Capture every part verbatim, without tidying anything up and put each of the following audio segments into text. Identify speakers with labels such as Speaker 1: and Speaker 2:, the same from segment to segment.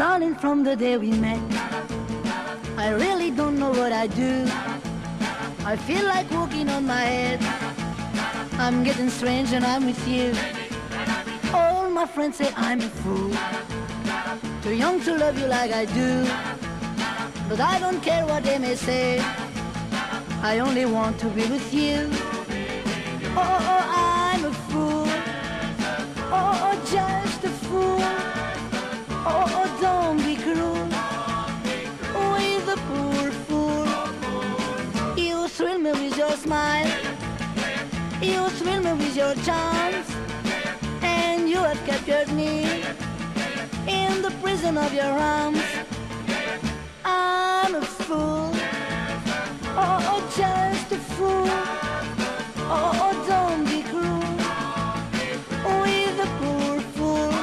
Speaker 1: Darling, from the day we met, I really don't know what I do. I feel like walking on my head. I'm getting strange and I'm with you. All my friends say I'm a fool, too young to love you like I do. But I don't care what they may say, I only want to be with you. Oh, oh, oh, I'm a fool. Oh, oh, just a fool. Oh, oh, don't be cruel with the poor fool. You thrill me with your smile, you thrill me with your charms, and you have captured me in the prison of your arms. I'm a fool. Oh, oh, just a fool. Oh, oh, don't be cruel with the poor fool.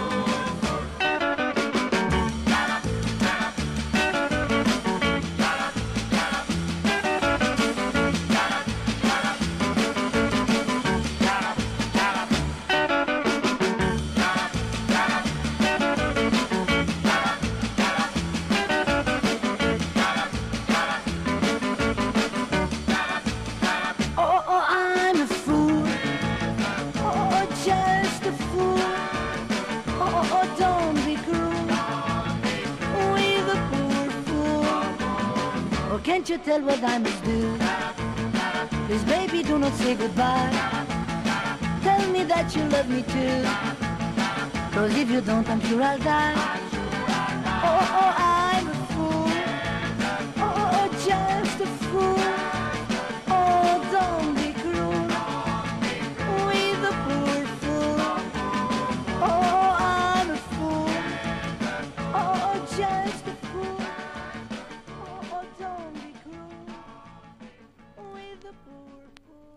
Speaker 1: Can't you tell what I must do? Please, baby, do not say goodbye. Tell me that you love me too, 'cause if you don't, I'm sure I'll die. Oh, oh, I'm a fool. Oh, oh, just a fool. Oh, don't be cruel with the poor fool. Oh, I'm a fool. Oh, just a fool. Oh, don't be cruel with the poor fool.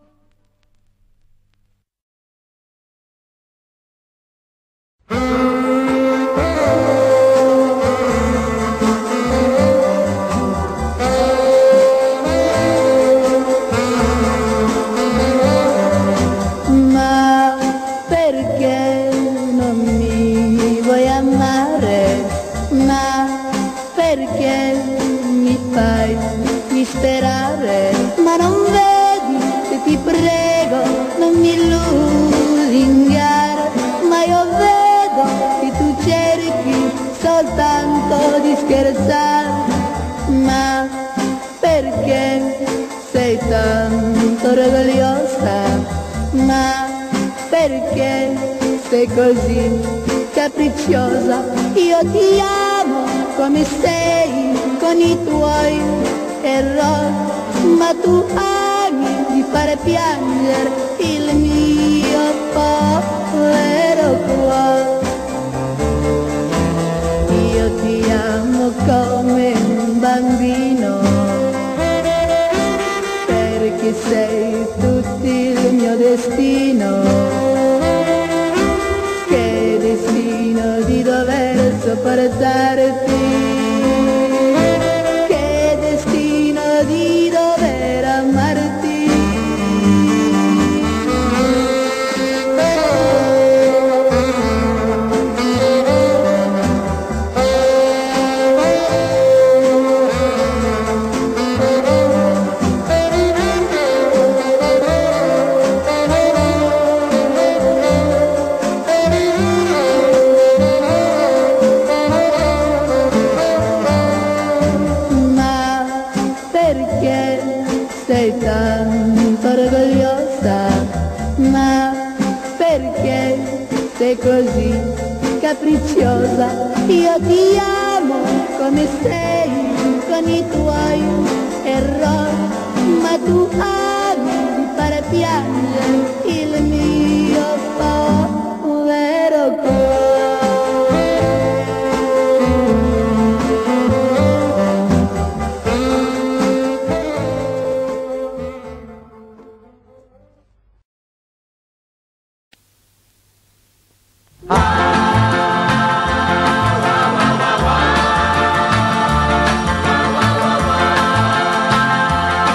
Speaker 1: Ma perché non mi vuoi amare? Ma perché mi fai disperare? Ma non vedi che ti prego non mi lusingare? Ma io vedo che tu cerchi soltanto di scherzare. Ma perché sei tanto orgogliosa? Ma perché sei così capricciosa? Io ti amo come sei, con i tuoi errori, ma tu ami di fare piangere il mio povero cuore. Io ti amo come un bambino, perché sei tutto il mio destino. Che destino di dover sopportarti, che destino di dover amarti. Sei tanto orgogliosa, ma perché sei così capricciosa? Io ti amo come sei, con i tuoi errori, ma tu ami di fare piangere il mio povero cuore.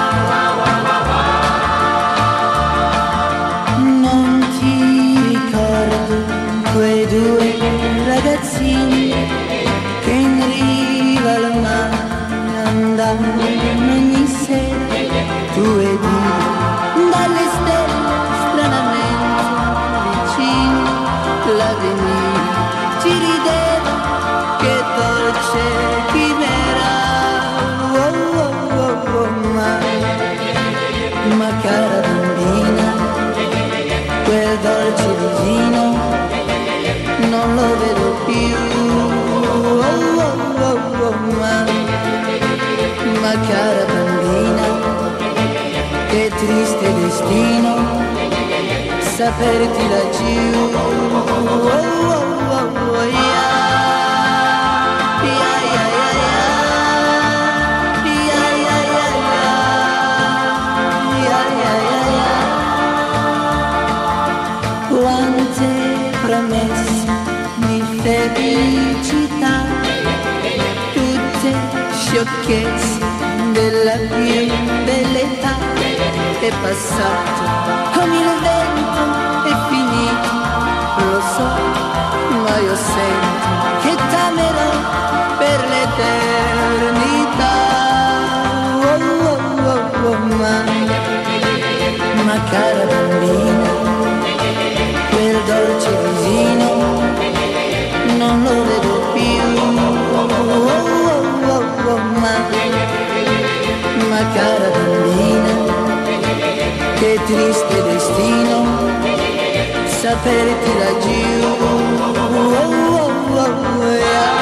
Speaker 2: Non ti ricordo
Speaker 1: dolce chimera, oh, oh, oh, oh, ma, ma cara bambina, quel dolce visino non lo vedo più, oh, oh, oh, oh, ma, ma cara bambina, che triste destino saperti laggiù, oh, oh, oh, oh, yeah. Felicità, tutte sciocchezze della più bella età, è passato come il vento, è finito, lo so, ma io sento che t'amerò per l'eternità, oh, oh, oh, oh, ma, ma cara bambina, quel dolce visino non lo vedo più, oh, oh, oh, oh, ma, ma cara bambina, che triste destino saperti laggiù, oh, oh, oh, yeah.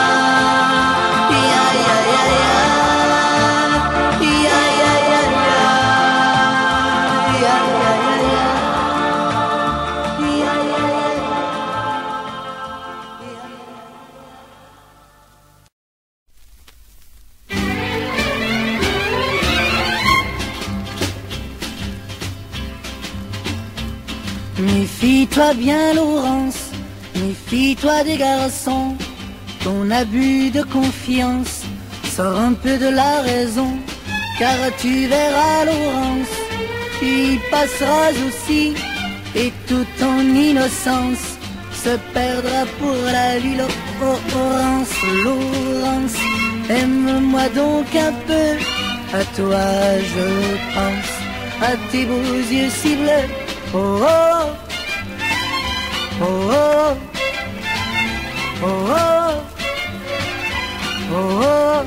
Speaker 1: Méfie-toi bien Laurence, méfie-toi des garçons, ton abus de confiance sort un peu de la raison, car tu verras Laurence, tu y passeras aussi, et toute ton innocence se perdra pour la vie. Laurence, Laurence, aime-moi donc un peu, à toi je pense, à tes beaux yeux si bleus. Oh oh, oh oh, oh oh, oh oh.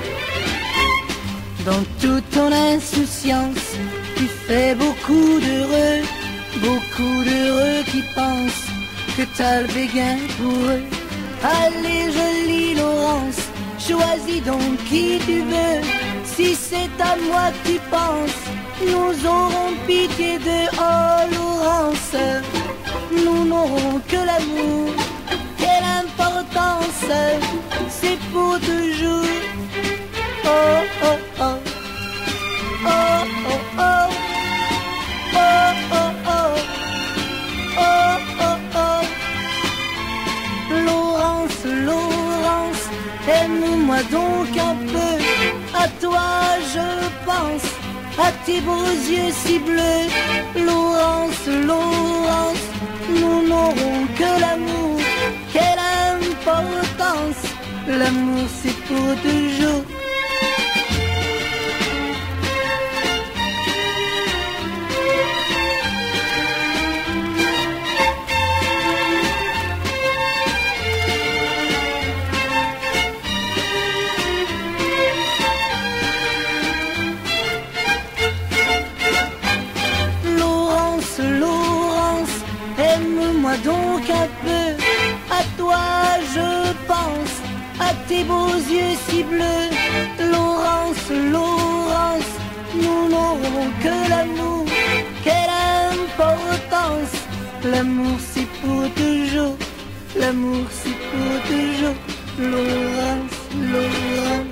Speaker 1: Dans toute ton insouciance, tu fais beaucoup d'heureux, beaucoup d'heureux qui pensent que t'as le béguin pour eux. Allez jolie Laurence, choisis donc qui tu veux, si c'est à moi que tu penses, nous aurons pitié de oh Laurence, nous n'aurons que l'amour, quelle importance, c'est pour toujours. Oh oh oh, oh oh oh, oh oh oh, oh oh oh. Laurence, Laurence, aime-moi donc un peu, à toi je pense, à tes beaux yeux si bleus. Laurence, Laurence, nous n'aurons que l'amour, quelle importance, l'amour c'est pour toujours. Donc un peu, à toi je pense, à tes beaux yeux si bleus. Laurence, Laurence, nous n'aurons que l'amour, quelle importance, l'amour c'est pour toujours, l'amour c'est pour toujours. Laurence, Laurence.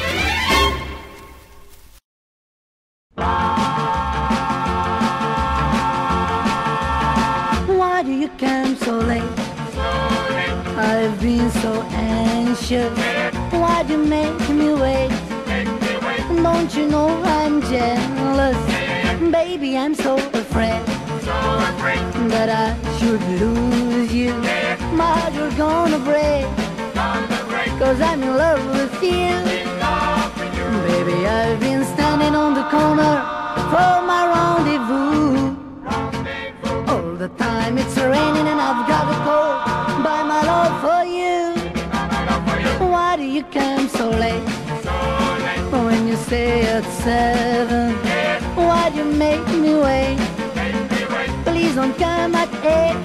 Speaker 1: Why do you come so late? I've been so anxious. Why do you make me wait? Don't you know I'm jealous? Baby, I'm so afraid that I should lose you. My heart you're gonna break, cause I'm in love with you. Baby, I've been standing on the corner for my rendezvous. All the time it's raining and I've got a cold by my love for you. Why do you come so late? When you stay at seven, why do you make me wait? Please don't come at eight.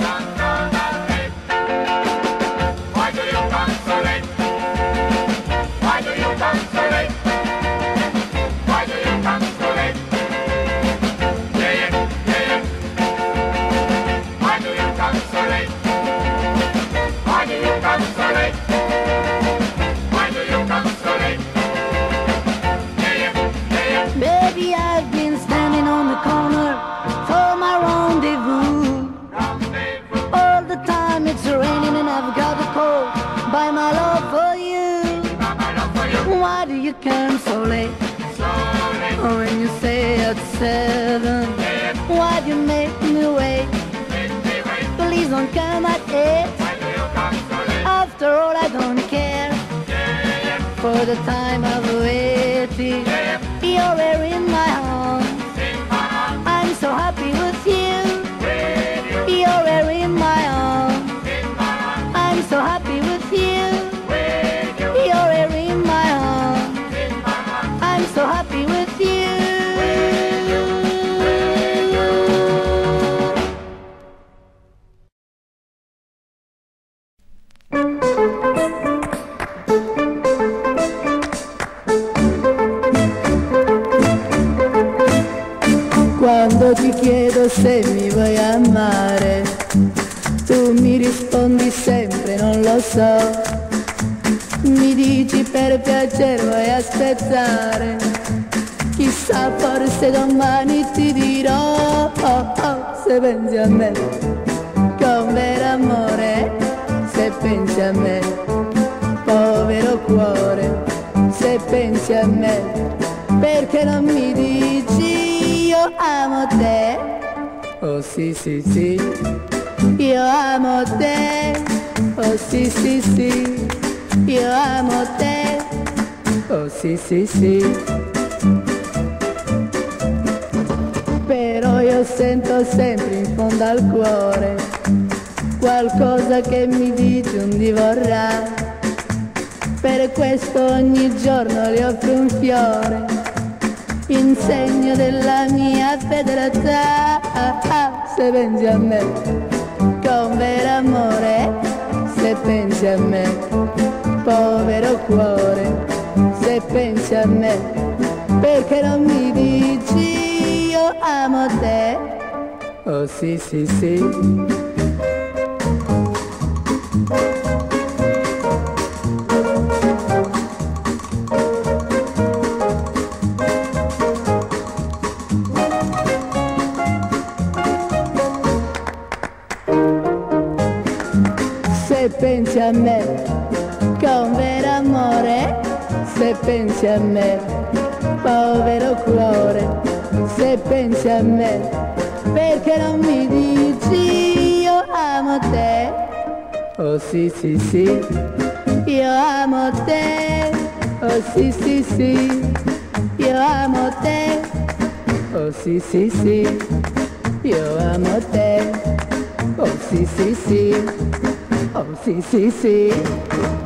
Speaker 3: Why do you come so late? Why do you come so late? Why do you come so late? Yeah, yeah, yeah, yeah. Why do you come so late? Why do you come so late? Why do you come so late? Yeah, yeah, yeah, yeah.
Speaker 1: Baby, I've been standing on the corner for my rendezvous.
Speaker 3: Rendezvous.
Speaker 1: All the time it's raining and I've got a cold by my love for you.
Speaker 3: My love for you.
Speaker 1: Why do you come so late?
Speaker 3: So late.
Speaker 1: When you stay at seven,
Speaker 3: Yeah, yeah.
Speaker 1: why do you make me wait?
Speaker 3: Make me wait.
Speaker 1: Please don't come at eight.
Speaker 3: Why do you come so late?
Speaker 1: After all, I don't care
Speaker 3: Yeah, yeah,
Speaker 1: for the time of waiting.
Speaker 3: yeah, yeah.
Speaker 1: You're here in my arms.
Speaker 3: In my arms,
Speaker 1: I'm so happy with you.
Speaker 3: with you.
Speaker 1: You're here in my arms.
Speaker 3: In my arms,
Speaker 1: I'm so happy with you.
Speaker 3: with you.
Speaker 1: You're here in my arms.
Speaker 3: In my arms,
Speaker 1: I'm so happy with you.
Speaker 3: with you. With you.
Speaker 1: Quando ti chiedo se mi vuoi amare, tu mi rispondi sempre non lo so. Mi dici per piacere vuoi aspettare, chissà forse domani ti dirò. Oh, oh, se pensi a me con vero amore, se pensi a me povero cuore, se pensi a me perché non mi dici io amo te? Oh sì sì sì, io amo te. Oh sì sì sì, io amo te. Oh sì sì sì. Però io sento sempre in fondo al cuore qualcosa che mi dice un di vorrà. Per questo ogni giorno le offro un fiore in segno della mia fedeltà. Se pensi a me con vero amore, se pensi a me povero cuore, se pensi a me perché non mi dici io amo te? Oh sì sì sì. Se pensi a me con vero amore, se pensi a me povero cuore, se pensi a me perché non mi dici io amo te? Oh sì sì sì, io amo te. Oh sì sì sì, io amo te. Oh sì sì sì, io amo te. Oh sì sì sì, oh sì sì sì.